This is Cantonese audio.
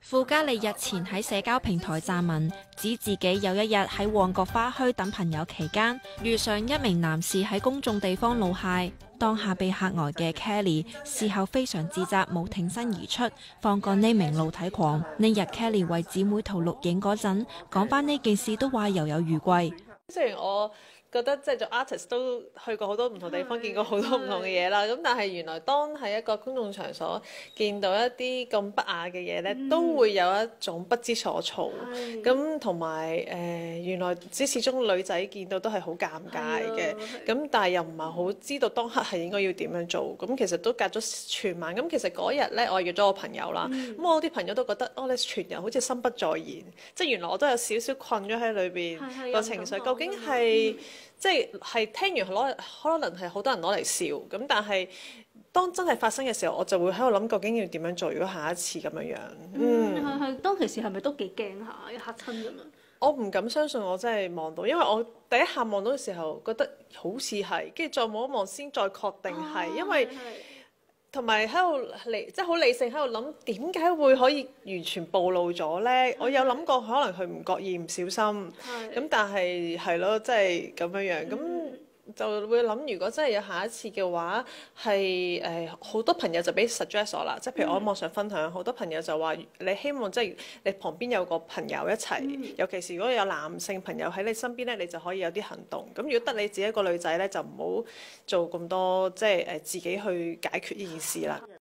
傅嘉莉日前喺社交平台撰文，指自己有一日喺旺角花墟等朋友期間，遇上一名男士喺公眾地方露械，當下被嚇呆嘅 Kelly 事後非常自責，冇挺身而出放過呢名露體狂。呢日 Kelly 為姊妹圖錄影嗰陣，講返呢件事都話猶有餘悸。 雖然我覺得即係做 artist 都去過好多唔同地方，見過好多唔同嘅嘢啦。咁但係原來當喺一個公眾場所見到一啲咁不雅嘅嘢咧，都會有一種不知所措。咁同埋原來始終女仔見到都係好尷尬嘅。咁但係又唔係好知道當刻係應該要點樣做。咁其實都隔咗全晚。咁其實嗰日咧，我約咗我朋友啦。咁我啲朋友都覺得，你全日好似心不在焉。即係原來我都有少少困咗喺裏邊個情緒。究竟係即係聽完可能係好多人攞嚟笑，咁但係當真係發生嘅時候，我就會喺度諗究竟要點樣做，如果下一次咁樣樣。 係當其時係咪都幾驚下，嚇親咁樣？ 我唔敢相信我真係望到，因為我第一下望到嘅時候覺得好似係，跟住再望一望先再確定係，因為同埋喺度即係好理性喺度諗點解會可以完全暴露咗呢？我有諗過可能佢唔覺意唔小心，咁但係係咯，即係咁樣樣咁。就會諗，如果真係有下一次嘅話，係好多朋友就俾 suggest 我啦，即係譬如我喺網上分享，好多朋友就話你希望即係你旁邊有個朋友一齊，尤其是如果有男性朋友喺你身邊咧，你就可以有啲行動。咁如果得你自己一個女仔咧，就唔好做咁多即係自己去解決呢件事啦。